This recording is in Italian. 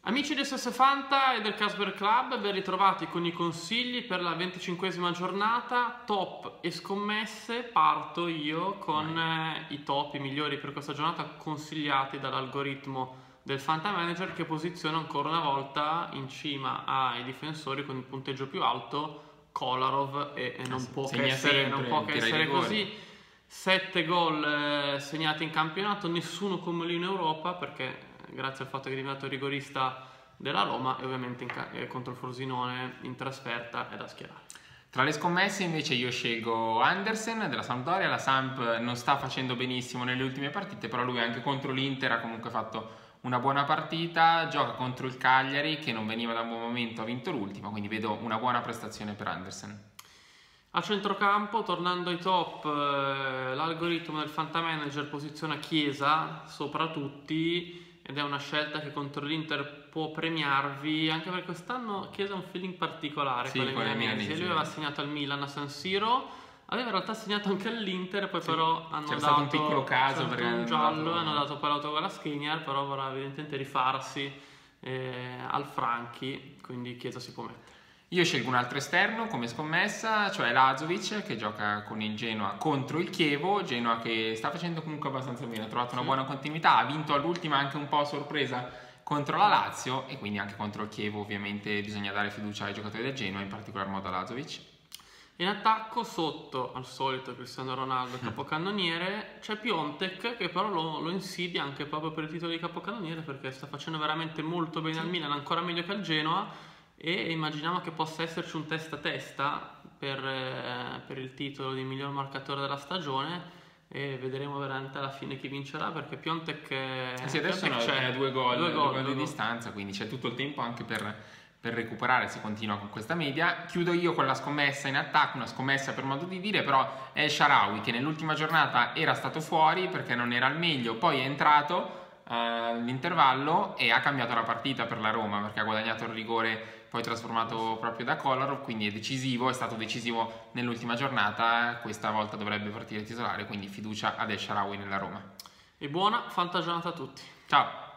Amici di SS Fanta e del Casper Club, ben ritrovati con i consigli per la 25esima giornata, top e scommesse. Parto io con i top, i migliori per questa giornata consigliati dall'algoritmo del Fanta Manager, che posiziona ancora una volta in cima ai difensori con il punteggio più alto Kolarov, e non può che essere così. 7 gol segnati in campionato, nessuno come lui in Europa, perché grazie al fatto che è diventato rigorista della Roma, e ovviamente contro il Frosinone in trasferta è da schierare. Tra le scommesse invece io scelgo Andersen della Sampdoria. La Samp non sta facendo benissimo nelle ultime partite, però lui anche contro l'Inter ha comunque fatto una buona partita, gioca contro il Cagliari che non veniva da un buon momento, ha vinto l'ultima, quindi vedo una buona prestazione per Andersen. A centrocampo, tornando ai top, l'algoritmo del Fanta Manager posiziona Chiesa sopra tutti, ed è una scelta che contro l'Inter può premiarvi, anche perché quest'anno Chiesa ha un feeling particolare con le milanesi. Lui aveva segnato al Milan a San Siro, aveva in realtà segnato anche all'Inter, poi però hanno dato stato un piccolo caso perché un giallo, hanno dato poi l'autogol a Skriniar, però vorrà evidentemente rifarsi al Franchi, quindi Chiesa si può mettere. Io scelgo un altro esterno come scommessa, cioè Lazovic, che gioca con il Genoa contro il Chievo. Genoa che sta facendo comunque abbastanza bene, ha trovato una buona continuità, ha vinto all'ultima anche un po' a sorpresa contro la Lazio, e quindi anche contro il Chievo ovviamente bisogna dare fiducia ai giocatori del Genoa, in particolar modo a Lazovic. In attacco, sotto al solito Cristiano Ronaldo capocannoniere, c'è Piontek, che però lo insidia anche proprio per il titolo di capocannoniere, perché sta facendo veramente molto bene al Milan, ancora meglio che al Genoa, e immaginiamo che possa esserci un testa a testa per il titolo di miglior marcatore della stagione, e vedremo veramente alla fine chi vincerà, perché Piontek adesso è a due gol di distanza, quindi c'è tutto il tempo anche per recuperare se continua con questa media. Chiudo io con la scommessa in attacco, una scommessa per modo di dire, però è El Shaarawy, che nell'ultima giornata era stato fuori perché non era al meglio, poi è entrato all'intervallo e ha cambiato la partita per la Roma, perché ha guadagnato il rigore poi trasformato proprio da Kolarov, quindi è stato decisivo nell'ultima giornata. Questa volta dovrebbe partire titolare, quindi fiducia ad El Shaarawy nella Roma. E buona fantagiornata a tutti. Ciao!